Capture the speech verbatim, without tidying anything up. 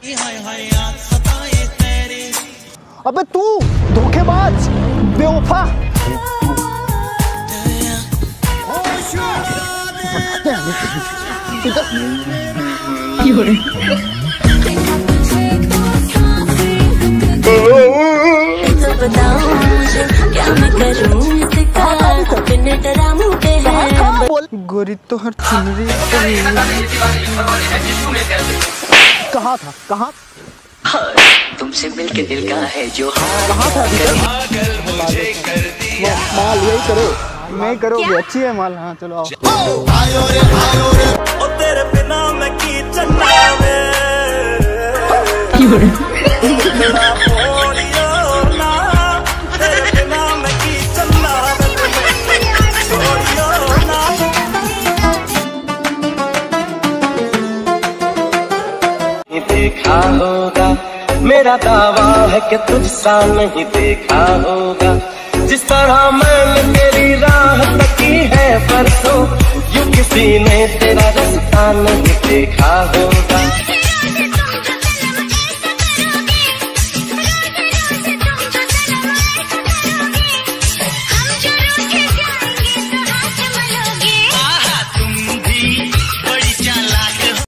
अबे तू धोखेबाज, बेवफा। गोरी तो हर चुनरी कहाँ था, कहाँ तुमसे मिलके दिल का है जो कहाँ था? माल यही करो, नहीं करोगे, अच्छी है माल। हाँ चलो आओ। ओ तेरे बिना मैं की चन्नावे देखा होगा, मेरा दावा है कि तुझसा नहीं देखा होगा। जिस तरह मैंने तेरी राह तकी है परसों, यूं किसी ने तेरा रास्ता नहीं देखा होगा।